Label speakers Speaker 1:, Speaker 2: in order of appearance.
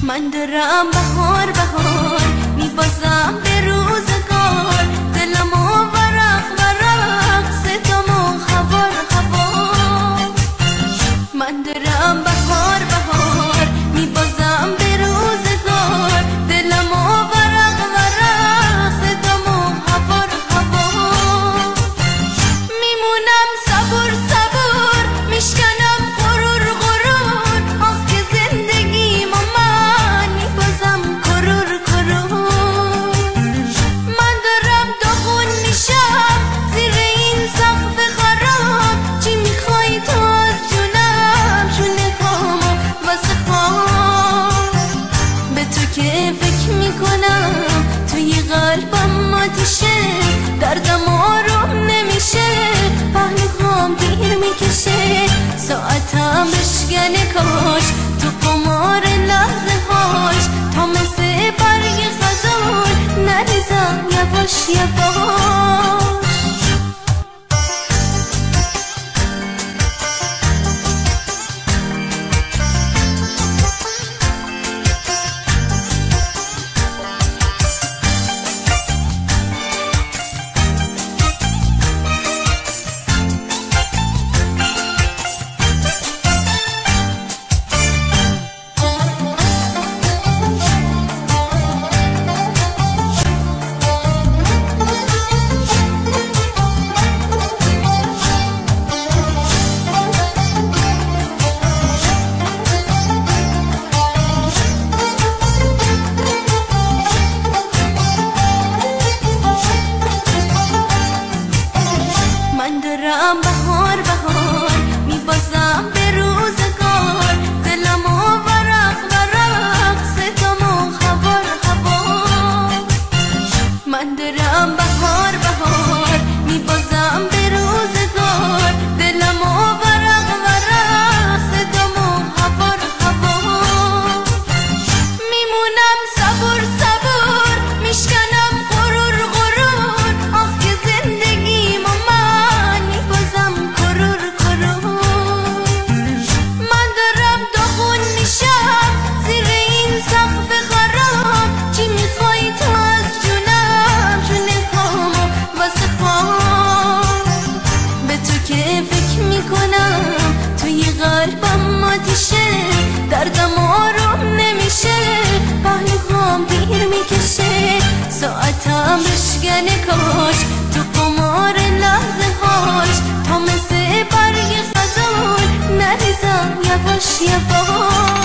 Speaker 1: من دارم بهار بهار میبازم به روزگار، دلمو ورق ورق صدامو خبر خبر. من دارم بهار بهار میبازم به روزگار، دلمو ورق ورق صدامو خبر خبر. میمونم صبور صبور میشکنم غرور غرور، آخ که زندگی من میبازم کرور کرور. من دارم داغون میشم زیر این سقف خراب، چی میخوای تو از جونم؟ جونه کامو واسه خواب. به تو که فکر میکنم توی قلبم آتیشه، دردم آروم نمیشه، پهلوهام دیر میکشه. ساعتم بشکنه کاش تو قمار لحظه هاش، تا مثل برگ خزان نریزم یواش یواش. من دارم بهار بهار میبازم به روزگار، دلمو ورق ورق صدامو خبر خبر. من دارم بهار بهار میبازم به روزگار، دلمو ورق ورق صدامو خبر خبر. میمونم صبور صبور میشکنم غرور غرور، آخ که زندگی من میبازم کرور کرور. من دارم داغون میشم زیر این سقف خراب، چی میخوای تو از جونم؟ جونه کامو واسه خواب. به تو که فکر میکنم توی قلبم آتیشه، دردم آروم نمیشه، پهلوهام دیر میکشه. ساعتم بشکنه کاش تو قمار لحظه هاش، تا مثل برگ خزان نریزم یواش یواش.